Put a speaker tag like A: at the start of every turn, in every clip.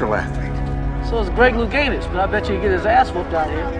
A: natural athlete.
B: So is Greg Louganis, but I bet you he get his ass whooped out here.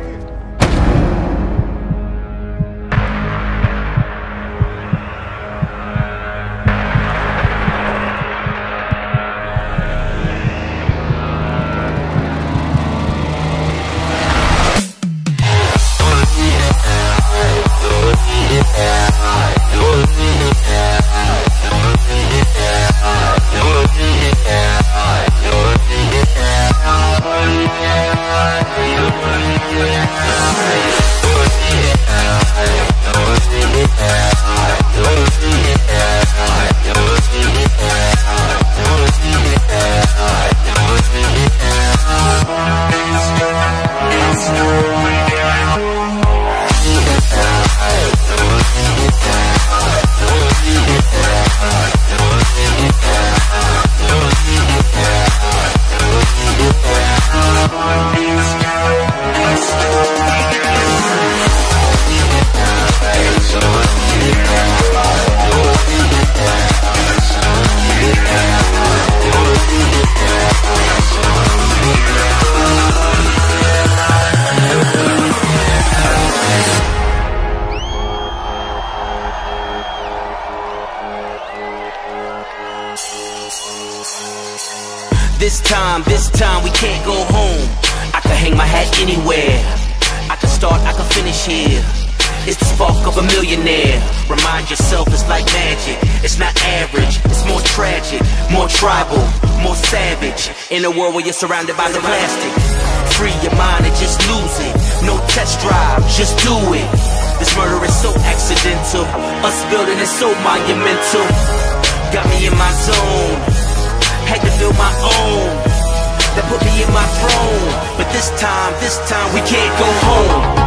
C: This time we can't go home. I can hang my hat anywhere. I can start, I can finish here. It's the spark of a millionaire. Remind yourself it's like magic. It's not average, it's more tragic, more tribal, more savage. In a world where you're surrounded by the plastic. Free your mind and just lose it. No test drive, just do it. This murder is so accidental. Us building is so monumental. Got me in my zone. Had to build my own. That put me in my throne. But this time we can't go home.